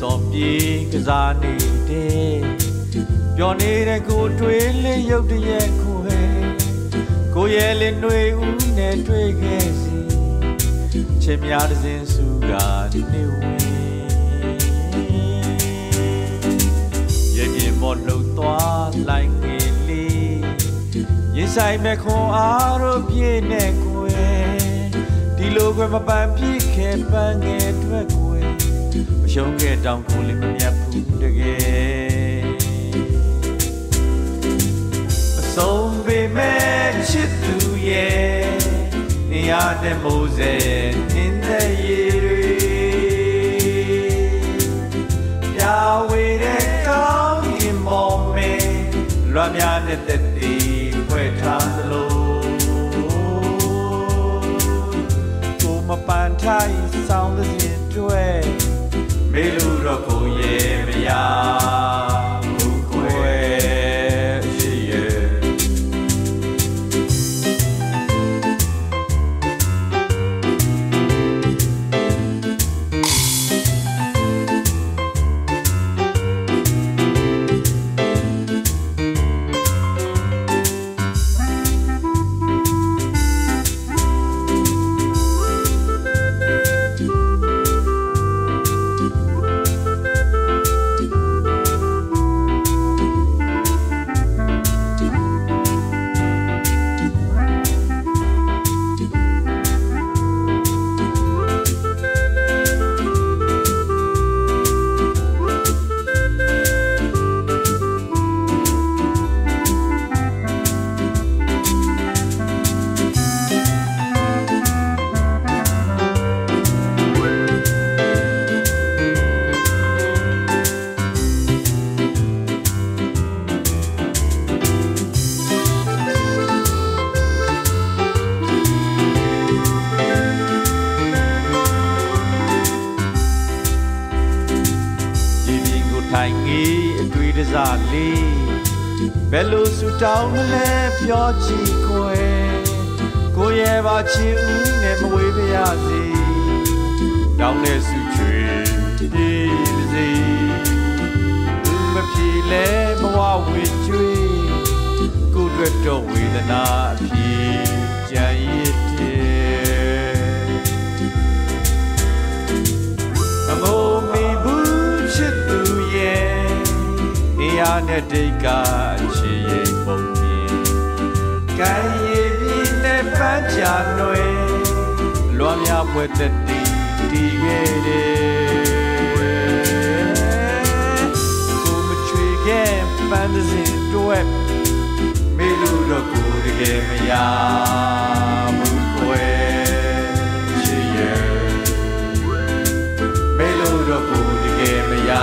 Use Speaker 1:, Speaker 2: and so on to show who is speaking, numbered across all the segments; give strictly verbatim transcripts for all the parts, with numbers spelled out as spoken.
Speaker 1: တော်ပြေကစားနေတဲ့ပြောနေတဲ့ကိုတွေးလေးရုပ်တရက်ကိုဟဲကိုရဲ့လေးနှွေဦးနဲ့တွေ့ခဲ့စီချစ်များတစ်စင်စုကနေဝင်ရဲ့ပြမော့လို့သွားလိုက်ငယ်လေးရင်ဆိုင်မဲ့ခွန်အားတို့ပြည့်နဲ့ကိုဒီလိုကွယ်မပန်ပြည့်ခဲ့ပန်းငယ်အတွက်ကိုမရှုံးခဲ့တောင်ကိုလေးမမြတ်ဘူးတကယ်အဆုံးပေမဲ့ချစ်သူရဲ့နေရာတဲ့မိုးစဲနေတဲ့ရေတွေပြဝေတဲ့ကောင်းရင်မော်မဲလွမ်းများတဲ့တက်တီဖွဲ့ထားသလိုမပန်ထိုင်ဆောင်တဲ့ရင်တွေ့မေလူတော့ကိုရဲ့မရဘူးခွဲရှိရဲ့ထိုင်ကြီးအတွေ့တစားလေးဘယ်လိုဆူတောင်းမလဲပြောကြည့်ခွဲကိုရဲ့ပါချင်ဦးနဲ့မဝေးပါရစေတောင်းတဲ့ဆူချွေပြေးပါစေမဖြေလဲဘဝဝေကျွေးကိုအတွက်တော့ဝေဒနာအဖြစ်ကြံရည်တယ်အမိုးမီဘူးချစ်သူနေရာနဲ့တိတ်ကချေရိပ်ပုံပြင်းကံရည်ပြင်းနဲ့ပန်းချာနွယ်လွမ်းများဖွယ်သက်တည်တည်ခဲ့တယ်ကိုမချွေခဲ့ပန်းစင်တွက်မေလူတော့ကိုတကယ်မရဘူးခွဲချေရဲ့မေလူတော့ကိုတကယ်မရ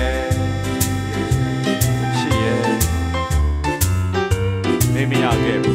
Speaker 1: မရခဲ့ဘူး